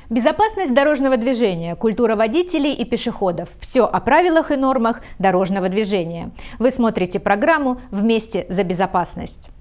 Безопасность дорожного движения, культура водителей и пешеходов. Все о правилах и нормах дорожного движения. Вы смотрите программу «Вместе за безопасность».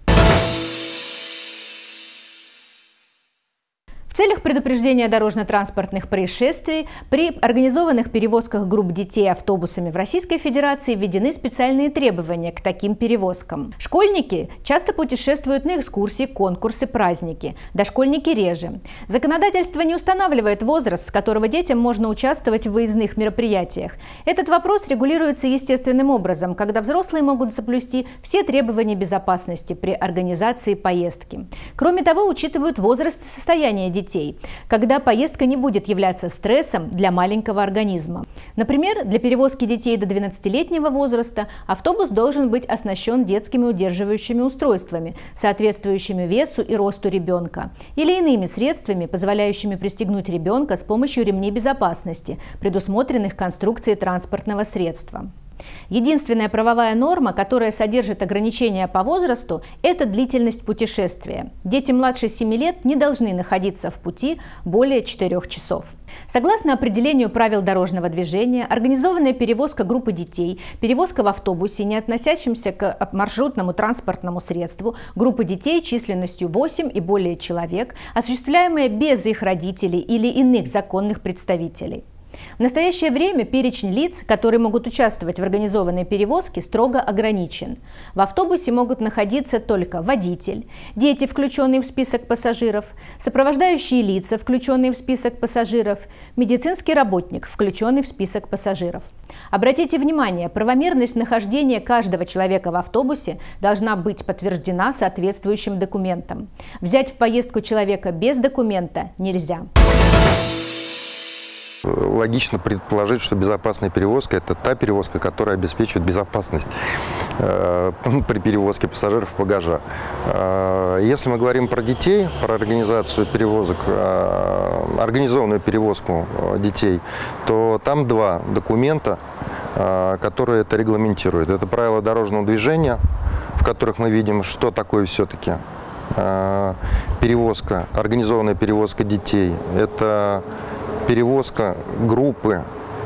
В целях предупреждения дорожно-транспортных происшествий при организованных перевозках групп детей автобусами в Российской Федерации введены специальные требования к таким перевозкам. Школьники часто путешествуют на экскурсии, конкурсы, праздники. Дошкольники реже. Законодательство не устанавливает возраст, с которого детям можно участвовать в выездных мероприятиях. Этот вопрос регулируется естественным образом, когда взрослые могут соблюсти все требования безопасности при организации поездки. Кроме того, учитывают возраст и состояние детей, когда поездка не будет являться стрессом для маленького организма. Например, для перевозки детей до 12-летнего возраста автобус должен быть оснащен детскими удерживающими устройствами, соответствующими весу и росту ребенка, или иными средствами, позволяющими пристегнуть ребенка с помощью ремней безопасности, предусмотренных конструкцией транспортного средства. Единственная правовая норма, которая содержит ограничения по возрасту, это длительность путешествия. Дети младше 7 лет не должны находиться в пути более 4 часов. Согласно определению правил дорожного движения, организованная перевозка группы детей, перевозка в автобусе, не относящемся к маршрутному транспортному средству, группы детей численностью 8 и более человек, осуществляемая без их родителей или иных законных представителей. В настоящее время перечень лиц, которые могут участвовать в организованной перевозке, строго ограничен. В автобусе могут находиться только водитель, дети, включенные в список пассажиров, сопровождающие лица, включенные в список пассажиров, медицинский работник, включенный в список пассажиров. Обратите внимание, правомерность нахождения каждого человека в автобусе должна быть подтверждена соответствующим документом. Взять в поездку человека без документа нельзя. Логично предположить, что безопасная перевозка – это та перевозка, которая обеспечивает безопасность при перевозке пассажиров и багажа. Если мы говорим про детей, про организацию перевозок, организованную перевозку детей, то там два документа, которые это регламентируют. Это правила дорожного движения, в которых мы видим, что такое все-таки перевозка, организованная перевозка детей. Это перевозка группы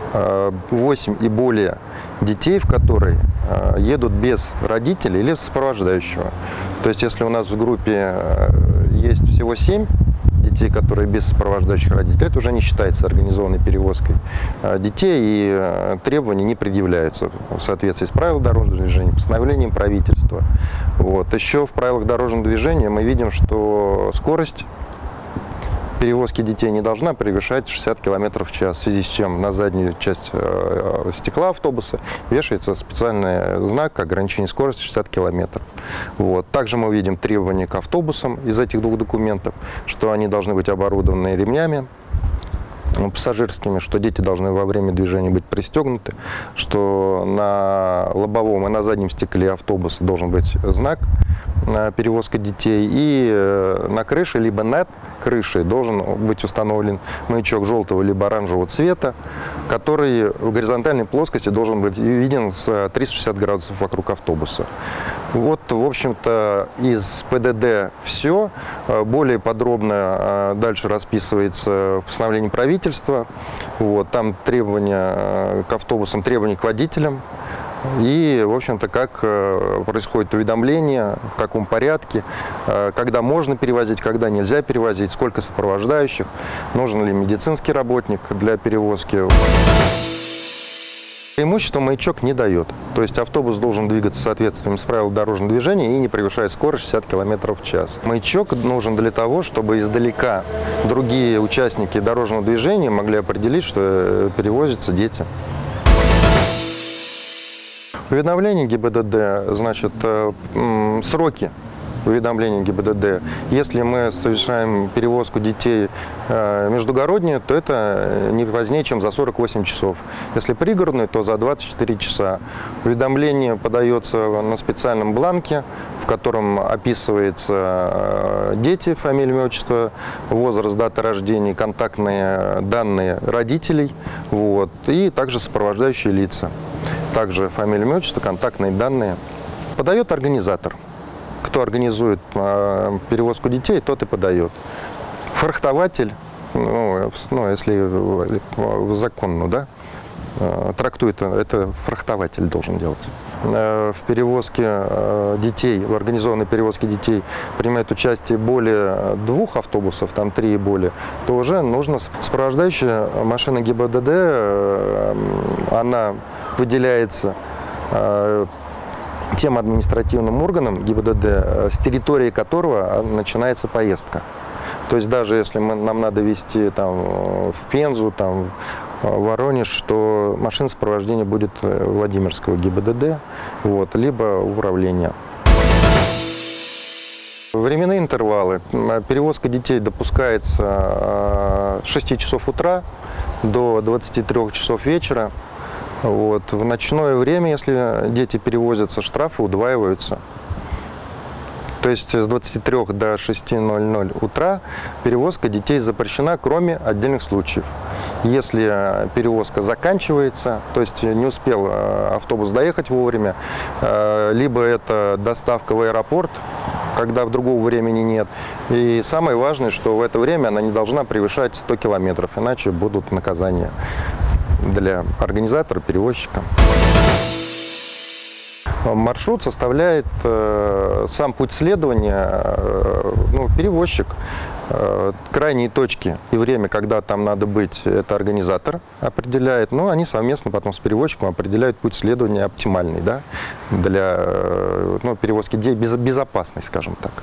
8 и более детей, в которой едут без родителей или сопровождающего. То есть, если у нас в группе есть всего 7 детей, которые без сопровождающих родителей, это уже не считается организованной перевозкой детей, и требования не предъявляются в соответствии с правилами дорожного движения, постановлением правительства. Вот. Еще в правилах дорожного движения мы видим, что скорость перевозки детей не должна превышать 60 км в час, в связи с чем на заднюю часть стекла автобуса вешается специальный знак ограничения скорости 60 км. Вот. Также мы видим требования к автобусам из этих двух документов, что они должны быть оборудованы ремнями пассажирскими, что дети должны во время движения быть пристегнуты, что на лобовом и на заднем стекле автобуса должен быть знак перевозка детей, и на крыше, либо над крышей должен быть установлен маячок желтого либо оранжевого цвета, который в горизонтальной плоскости должен быть виден с 360 градусов вокруг автобуса. Вот, в общем-то, из ПДД все. Более подробно дальше расписывается в постановлении правительства. Вот, там требования к автобусам, требования к водителям. И, в общем-то, как происходит уведомление, в каком порядке, когда можно перевозить, когда нельзя перевозить, сколько сопровождающих, нужен ли медицинский работник для перевозки. Преимущество маячок не дает. То есть автобус должен двигаться в соответствии с правилами дорожного движения и не превышать скорость 60 км в час. Маячок нужен для того, чтобы издалека другие участники дорожного движения могли определить, что перевозятся дети. Уведомление ГИБДД, значит, сроки уведомления ГИБДД. Если мы совершаем перевозку детей междугороднюю, то это не позднее, чем за 48 часов. Если пригородную, то за 24 часа. Уведомление подается на специальном бланке, в котором описываются дети, фамилия, имя, отчество, возраст, дата рождения, контактные данные родителей, вот, и также сопровождающие лица. Также фамилия, имя, отчество, контактные данные. Подает организатор. Кто организует перевозку детей, тот и подает. Фрахтователь если законно, да, трактует, это фрахтователь должен делать. В перевозке детей, в организованной перевозке детей принимает участие более 2 автобусов, там 3 и более, то уже нужно сопровождающая машина ГИБДД, она выделяется тем административным органом ГИБДД, с территории которого начинается поездка. То есть даже если нам надо везти там, в Пензу, там, в Воронеж, то машина сопровождения будет Владимирского ГИБДД, вот, либо управления. Временные интервалы. Перевозка детей допускается с 6 часов утра до 23 часов вечера. Вот. В ночное время, если дети перевозятся, штрафы удваиваются. То есть с 23 до 6:00 утра перевозка детей запрещена, кроме отдельных случаев. Если перевозка заканчивается, то есть не успел автобус доехать вовремя, либо это доставка в аэропорт, когда другого времени нет. И самое важное, что в это время она не должна превышать 100 километров, иначе будут наказания для организатора, перевозчика. Маршрут составляет сам путь следования, перевозчик. Крайние точки и время, когда там надо быть, это организатор определяет. Но они совместно потом с перевозчиком определяют путь следования оптимальный, да, для перевозки детей, безопасный, скажем так.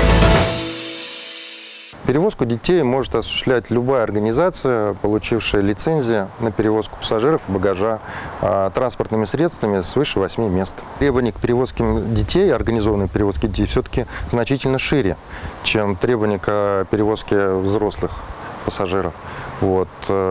Перевозку детей может осуществлять любая организация, получившая лицензию на перевозку пассажиров и багажа транспортными средствами свыше 8 мест. Требования к перевозке детей, организованной перевозке детей, все-таки значительно шире, чем требования к перевозке взрослых пассажиров. Вот.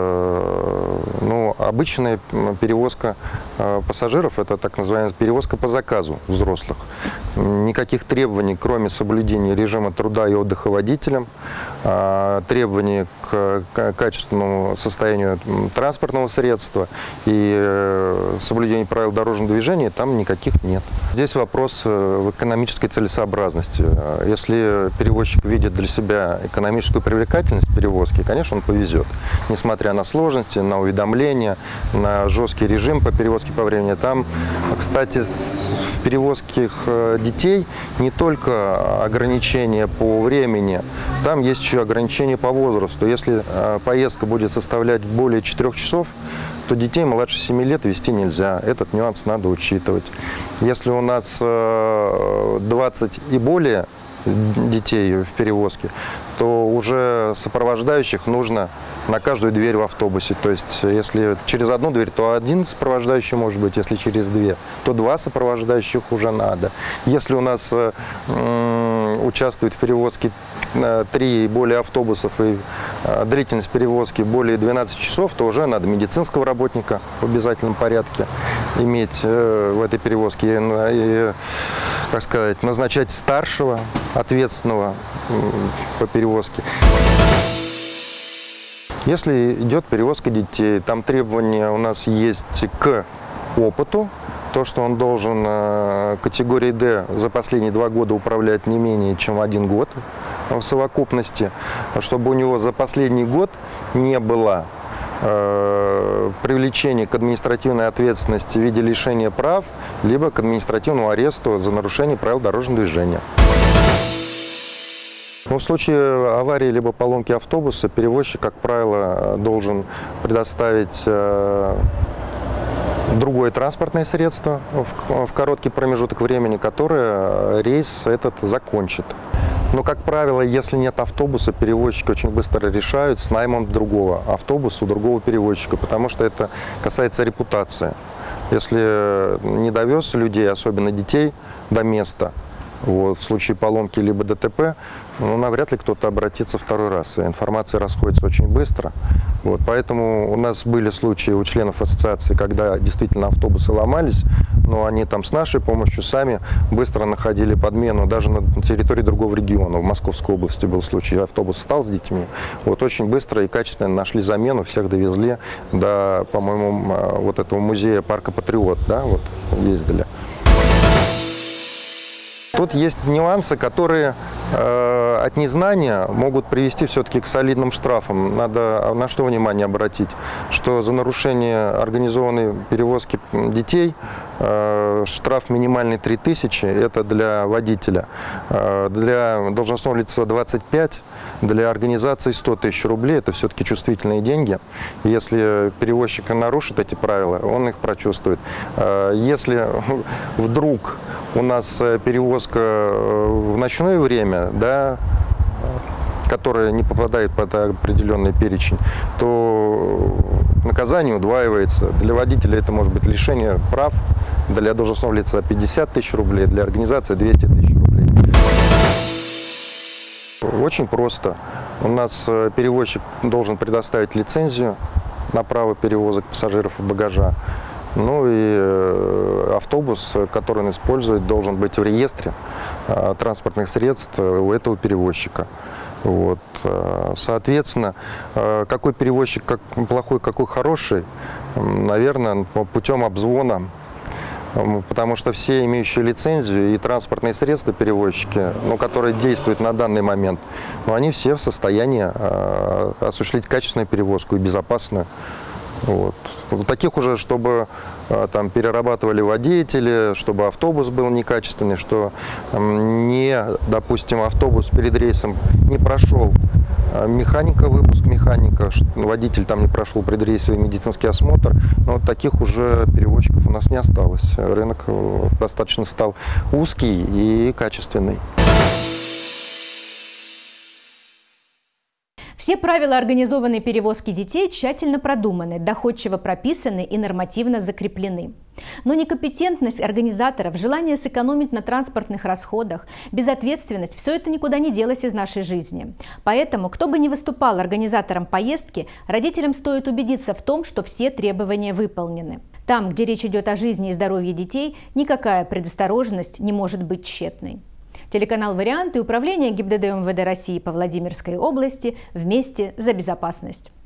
Обычная перевозка пассажиров – это так называемая перевозка по заказу взрослых. Никаких требований, кроме соблюдения режима труда и отдыха водителям, требований к качественному состоянию транспортного средства и соблюдения правил дорожного движения там никаких нет. Здесь вопрос в экономической целесообразности. Если перевозчик видит для себя экономическую привлекательность перевозки, конечно, он повезет. Несмотря на сложности, на уведомления, на жесткий режим по перевозке по времени. Там, кстати, в перевозке детей не только ограничения по времени, там есть еще ограничения по возрасту. Если поездка будет составлять более 4 часов, то детей младше 7 лет везти нельзя. Этот нюанс надо учитывать. Если у нас 20 и более детей в перевозке, то уже сопровождающих нужно на каждую дверь в автобусе. То есть, если через одну дверь, то один сопровождающий может быть, если через 2, то 2 сопровождающих уже надо. Если у нас участвует в перевозке 3 и более автобусов, и длительность перевозки более 12 часов, то уже надо медицинского работника в обязательном порядке иметь в этой перевозке и, как сказать, назначать старшего, ответственного по перевозке. Если идет перевозка детей, там требования у нас есть к опыту. То, что он должен категории D за последние 2 года управлять не менее чем 1 год в совокупности, чтобы у него за последний год не было привлечения к административной ответственности в виде лишения прав, либо к административному аресту за нарушение правил дорожного движения. В случае аварии либо поломки автобуса перевозчик, как правило, должен предоставить другое транспортное средство в короткий промежуток времени, которое рейс этот закончит. Но, как правило, если нет автобуса, перевозчики очень быстро решают с наймом другого автобуса у другого перевозчика, потому что это касается репутации. Если не довез людей, особенно детей, до места, в случае поломки либо ДТП, навряд ли кто-то обратится второй раз. Информация расходится очень быстро. Поэтому у нас были случаи у членов ассоциации, когда действительно автобусы ломались, но они там с нашей помощью сами быстро находили подмену, даже на территории другого региона. В Московской области был случай, автобус встал с детьми, очень быстро и качественно нашли замену, всех довезли до, по-моему, этого музея парка Патриот, да, ездили. Тут есть нюансы, которые от незнания могут привести все-таки к солидным штрафам. Надо на что внимание обратить, что за нарушение организованной перевозки детей штраф минимальный 3000, это для водителя, для должностного лица 25, для организации 100 тысяч рублей, это все-таки чувствительные деньги. Если перевозчик нарушит эти правила, он их прочувствует. Если вдруг у нас перевозка в ночное время, да, которая не попадает под определенный перечень, то наказание удваивается. Для водителя это может быть лишение прав, для должностного лица 50 тысяч рублей, для организации 200 тысяч рублей. Очень просто. У нас перевозчик должен предоставить лицензию на право перевозок пассажиров и багажа. Ну и автобус, который он использует, должен быть в реестре транспортных средств у этого перевозчика. Вот. Соответственно, какой перевозчик как плохой, какой хороший, наверное, путем обзвона. Потому что все имеющие лицензию и транспортные средства перевозчики, которые действуют на данный момент, они все в состоянии осуществить качественную перевозку и безопасную. Вот. Таких уже, чтобы там перерабатывали водители, чтобы автобус был некачественный, что допустим, автобус перед рейсом не прошел механика, выпуск механика, водитель там не прошел предрейсовый медицинский осмотр, но таких уже перевозчиков у нас не осталось. Рынок достаточно стал узкий и качественный. Все правила организованной перевозки детей тщательно продуманы, доходчиво прописаны и нормативно закреплены. Но некомпетентность организаторов, желание сэкономить на транспортных расходах, безответственность – все это никуда не делось из нашей жизни. Поэтому, кто бы ни выступал организатором поездки, родителям стоит убедиться в том, что все требования выполнены. Там, где речь идет о жизни и здоровье детей, никакая предосторожность не может быть тщетной. Телеканал «Вариант» и Управление ГИБДД МВД России по Владимирской области вместе за безопасность.